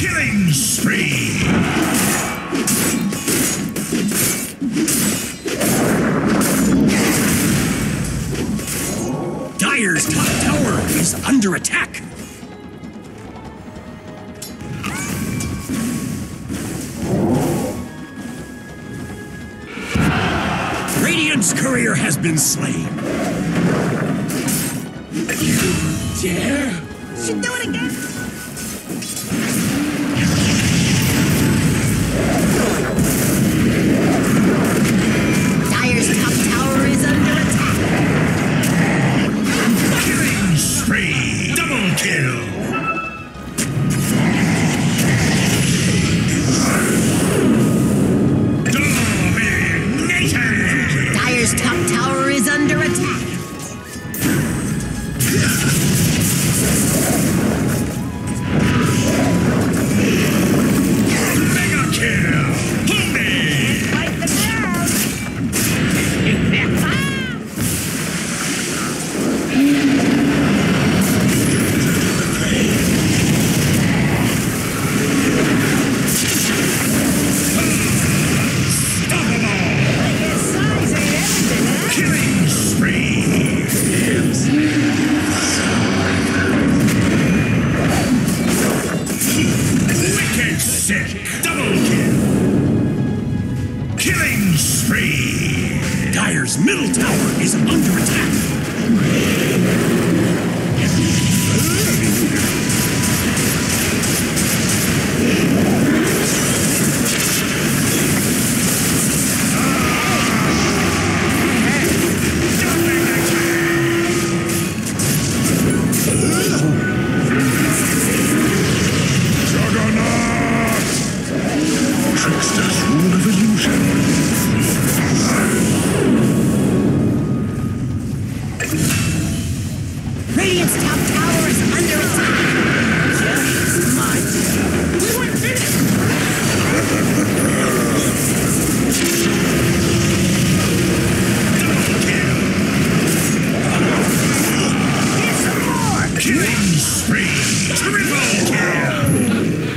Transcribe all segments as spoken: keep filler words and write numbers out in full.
Killing spree! Dire's top tower is under attack. Radiant's courier has been slain. You dare? Should do it again. Dire's top tower is under attack. Killing spree! Double kill! Dominator! Dire's top tower is under attack. Mega kill! Holy! Fight the ground. Killing spree! Wicked sick! Double kill! Killing spree! Dire's middle tower is under attack. Trickster's rule of illusion. Radiant's top tower is under attack. Just my turn. We went finished. Get some more. Killing spree! Triple kill!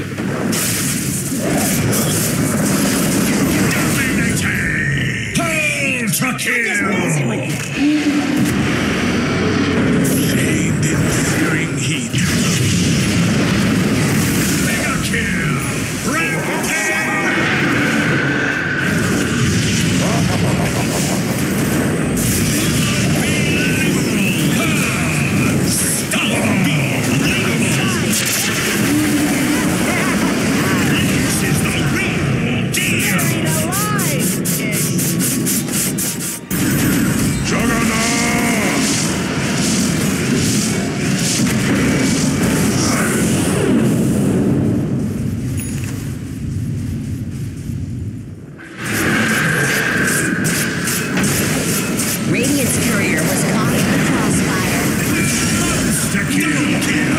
Dominating! Ultra kill! Shamed in searing heat. Mega kill! Rampage! This is the real deal! Juggernaut! Radiant's courier was caught in the crossfire. Monster kill!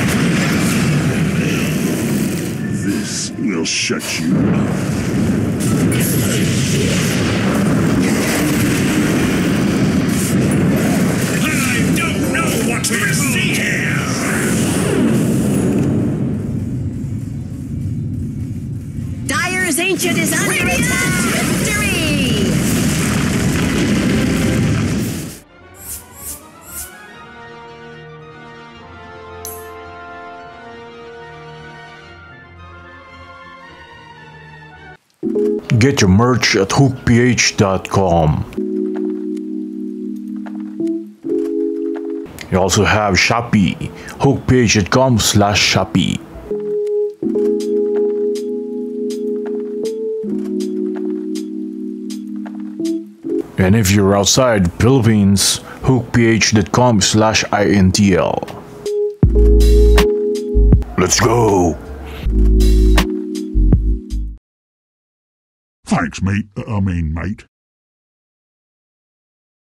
This will shut you up. I don't know what to see here! Dire's Ancient is under attack. Victory! Get your merch at hook p h dot com. You also have Shopee, hook p h dot com slash Shopee. And if you're outside Philippines, hook p h dot com slash I N T L. Let's go! Thanks, mate. I mean, mate.